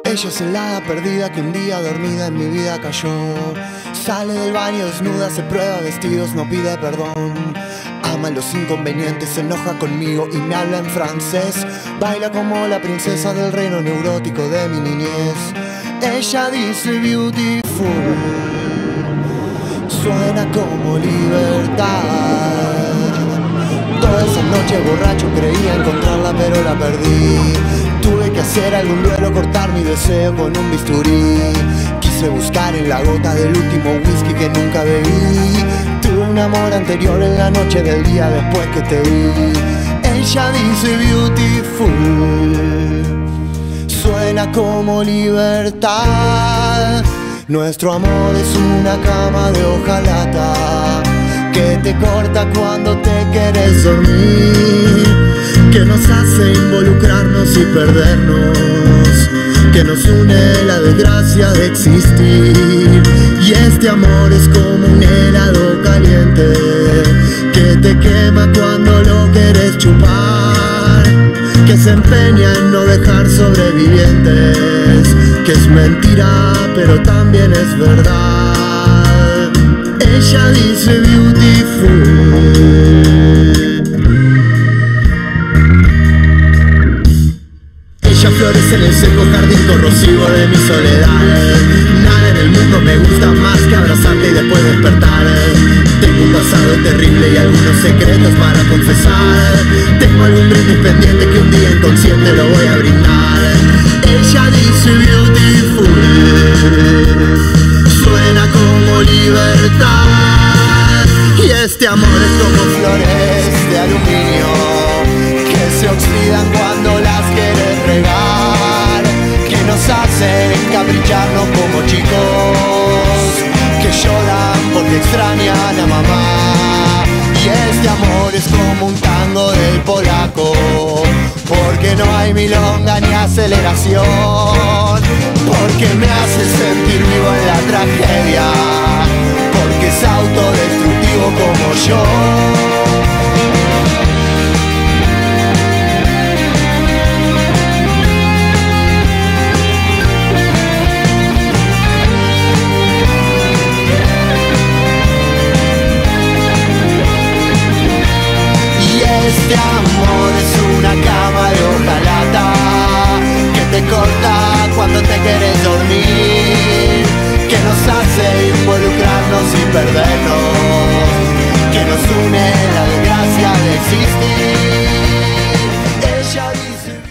Ella es el hada perdida que un día dormida en mi vida cayó. Sale del baño desnuda, se prueba vestidos, no pide perdón. Ama los inconvenientes, se enoja conmigo y me habla en francés. Baila como la princesa del reino neurótico de mi niñez. Ella dice beautiful, suena como libertad. Toda esa noche borracho creía encontrarla pero la perdí. Tuve que hacer algún duelo, cortar mi deseo con un bisturí. Quise buscar en la gota del último whisky que nunca bebí. Tuve un amor anterior en la noche del día después que te vi. Ella dice beautiful, suena como libertad. Nuestro amor es una cama de hojalata que te corta cuando te quieres dormir, que nos hace involucrarnos y perdernos, que nos une la desgracia de existir. Y este amor es como un helado caliente que te quema cuando lo quieres chupar, que se empeña en no dejar sobrevivientes, que es mentira pero también es verdad. Ella dice beautiful. Ella florece en el seco jardín corrosivo de mi soledad. Nada en el mundo me gusta más que abrazarte y después despertar. Tengo un pasado terrible y algunos secretos para confesar. Tengo algún brindis pendiente que un día inconsciente lo voy a brindar. Ella dice beautiful, suena como libertad. Y este amor es como flores de aluminio que se oxidan cuando las quieres regar, que nos hacen capricharnos como chicos que lloran porque extrañan a mamá. Y este amor es como un tango del polaco, porque no hay milonga ni aceleración, porque me hace sentir vivo en la tragedia, porque es autodestructivo como yo. Este amor es una cama de hojalata que te corta cuando te quieres dormir, que nos hace involucrarnos y perdernos, que nos une la desgracia de existir. Ella dice